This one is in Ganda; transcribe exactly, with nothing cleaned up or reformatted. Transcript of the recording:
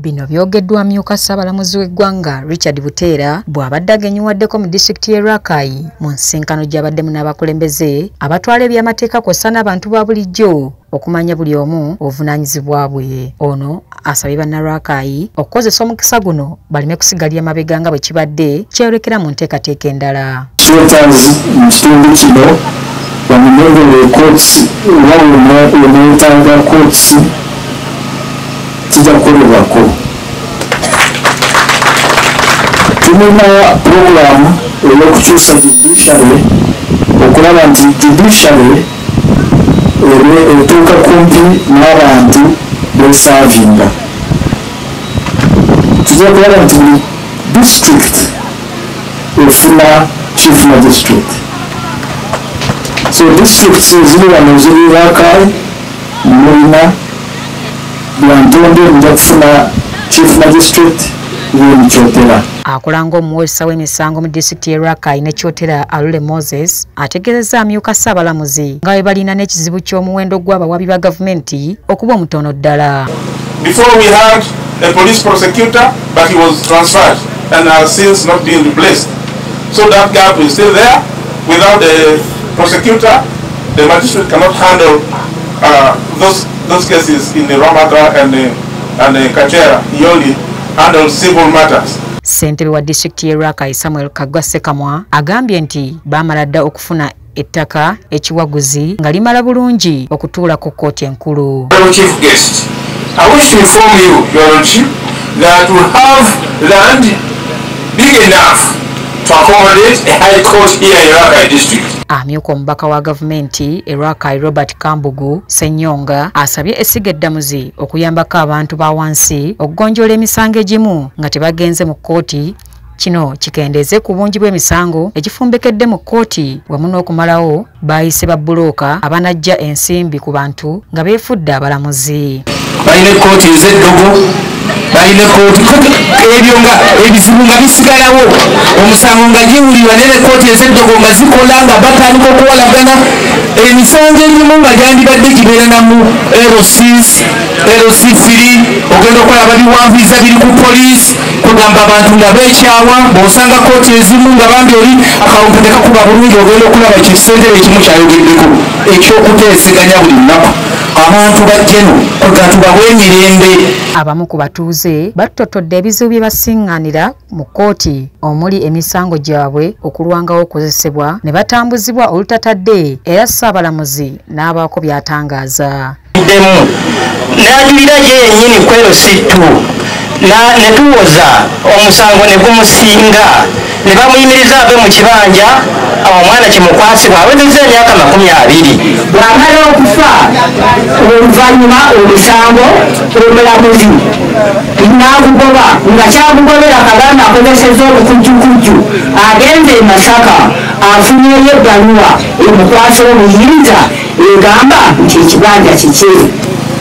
Bino byogeddwa amyuka Ssabalamuzi w'eggwanga Richard Buteera bw'abadde agenyiwaddeko mu disitulikiti y'e Rakai mu nsinkano gy'abaddemu n'abakulembeze abatwala eby'amateeka kw'ossa n'abantu ba bulijjo okumanya buli omu obuvunaanyizibwa bwe. Ono asabye banna Rakai okukozesa omukisa guno baleme kusigalira mabega nga bwe kibadde kyeyolekera mu nteekateeka endala. Kyetaazi mu kitundu kino bamenyerere Kooti wawona eneetaaga Kooti kijja kukolebwako. Tulina puroguramu ey'okukyusa judiciary okulaba nti judiciary etuuka kumpi n'abantu beesaavinga. Tujja kulaba nti buli district efuna chief magistrate. So districts ziri wano ziri Rakai, mulina Byantonde mujja kufuna chief magistrate w'e Kyotera. Akulanga omuweesa w'emisango mu disitulikiti y'e Rakai ne Kyotera Alule Moses ategeezezza amyuka Ssabalamuzi nga bwe balina n'ekizibu ky'omuwendo gw'abawabi ba gavumenti okuba omutono ddala. Before we had a police prosecutor, but he was transferred and has since not been replaced. So that gap is still there. Without the prosecutor, the magistrate cannot handle uh, those those cases in the Ramata and the, and the Kachera. He only handles civil matters. Ssentebe wa disitulikiti y'e Rakai Samuel Kagwa Ssekamwa agambye nti baamala dda okufuna ettaka ekiwaguzi nga limala bulungi okutuula ku Kooti Enkulu. Chief guest, I wish to inform you, Your Lordship, that we have land big enough to accommodate a high court here in Rakai district. Amyuka omubaka wa gavumenti e Rakai Robert Kambugu Ssenyonga asabye essiga eddamuzi okuyambako abantu ba wansi okugonjoola emisango egimu nga tebagenze mu kkooti. Kino kikendeeze ku bungi bw'emisango egifumbekedde mu kkooti wamu n'okumalawo baayise ba bbulooka abanajja ensimbi ku bantu nga beefudde abalamuzi. Balina ekkooti ez'eddogo, balina ekkooti ebyo nga ebizibu nga bisigalawo, omusango nga giwulirwa ne ekkooti ez'eddogo nga zikola nga batandika okuwalagana. Emisango egimu nga gyandibadde gibeera namu L six, L C three, ogenda okulaba biwanvuriza biri ku poliisi kugamba abantu nga beekyawa. Bw'osanga kkooti ezimu nga bambi oli akawunta ne kakuba bulungi, ogenda okulaba kisentebe ekimu kyayogeddeko ekyokuteeseganya buli nnaku. Abantu bajjeno kugatubwa bw'emirembe. Abamu ku batuuze batotodde ebizibu bye basiŋŋaanira mu kkooti omuli emisango gyabwe okulwangawo okukozesebwa ne batambuzibwa olutatadde era Ssabalamuzi n'abaako by'atangaaza. N'ajulira ye yennyini kwero sittu ne tuwoza omusango ne gumusinga ne bamuyimiriza ave mu kibanja omwana kimukwasibwa awezezza emyaka makumi abiri. Bw'amala okufa oluvannyuma omusango omulamuzi n'agugoba nga kyagugobera Kaganda akozesezza obukujjukujju agenze e Masaka afunyeyo ebbaluwa emukwasa obuyinza egamba nti ekibanja kiki.